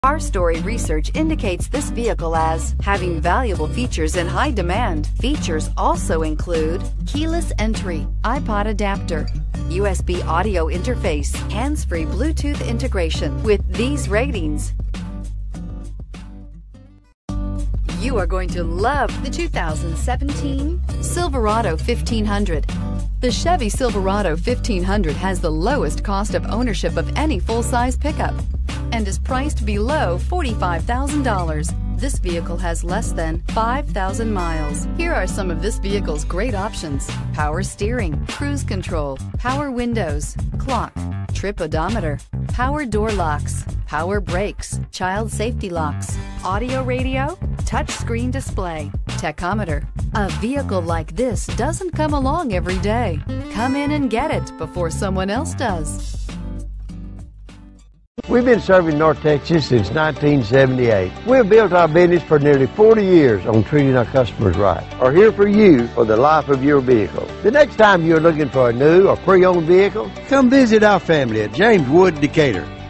Our story research indicates this vehicle as having valuable features in high demand. Features also include keyless entry, iPod adapter, USB audio interface, hands-free Bluetooth integration. With these ratings, you are going to love the 2017 Silverado 1500. The Chevy Silverado 1500 has the lowest cost of ownership of any full-size pickup and is priced below $45,000. This vehicle has less than 5,000 miles. Here are some of this vehicle's great options: power steering, cruise control, power windows, clock, trip odometer, power door locks, power brakes, child safety locks, audio radio, touchscreen display, tachometer. A vehicle like this doesn't come along every day. Come in and get it before someone else does. We've been serving North Texas since 1978. We've built our business for nearly 40 years on treating our customers right. Are here for you for the life of your vehicle. The next time you're looking for a new or pre-owned vehicle, come visit our family at James Wood Decatur.